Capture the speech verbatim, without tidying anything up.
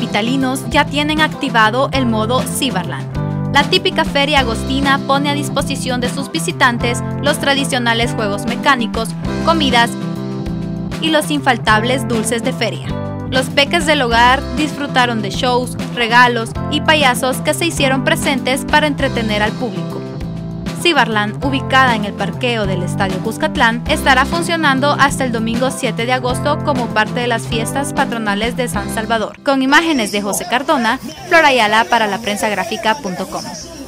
capitalinos ya tienen activado el modo Cibarland. La típica feria agostina pone a disposición de sus visitantes los tradicionales juegos mecánicos, comidas y los infaltables dulces de feria. Los peques del hogar disfrutaron de shows, regalos y payasos que se hicieron presentes para entretener al público. Cibarland, ubicada en el parqueo del Estadio Cuscatlán, estará funcionando hasta el domingo siete de agosto como parte de las fiestas patronales de San Salvador. Con imágenes de José Cardona, Flor Ayala para la prensa gráfica punto com.